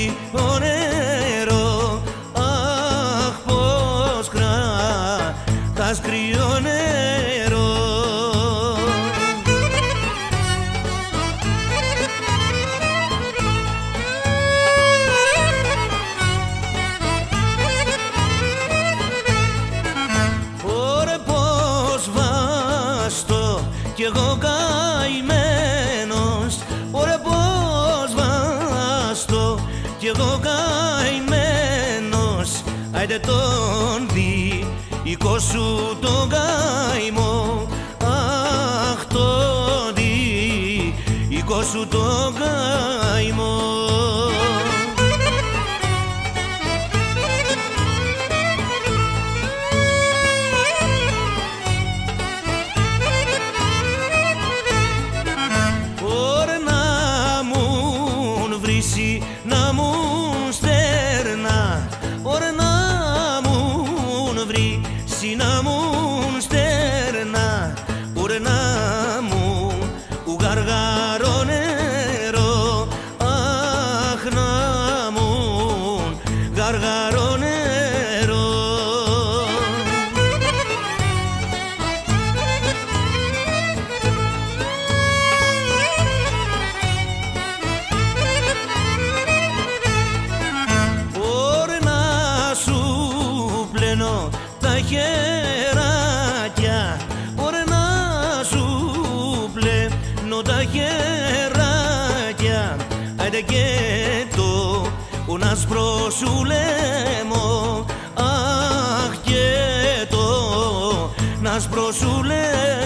κρύο νερό, αχ πως κρατάς κρύο νερό. Ωρε πως βάστο κι εγώ καημένος, ωρε πως βάστο κι εγώ καημένος, άιντε τον δικό σου τον καημό, αχ τον δικό σου τον καημό. Να μου στερνά, ωρε να μου βρήσει, να μου στερνά, ωρε να μου γαργαρό νερό, αχ να μου γαργαρό νερό. Τα χεράκια, ωρε να σου πλένω τα χεράκια, άιντε και το άσπρο σου λαιμό, αχ και το άσπρο σου λαιμό.